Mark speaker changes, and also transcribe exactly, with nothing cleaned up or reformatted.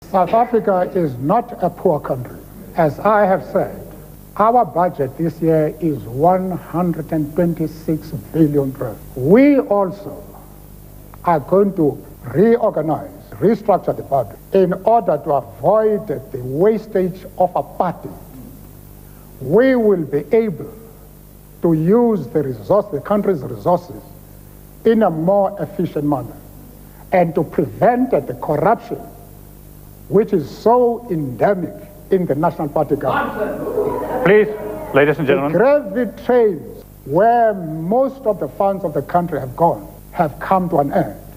Speaker 1: South Africa is not a poor country. As I have said, our budget this year is one hundred twenty-six billion rand. We also are going to reorganize, restructure the budget in order to avoid the wastage of a party. We will be able to use the resource, the country's resources in a more efficient manner and to prevent the corruption which is so endemic in the National Party government.
Speaker 2: Please, ladies and gentlemen.
Speaker 1: The gravy trains where most of the funds of the country have gone have come to an end.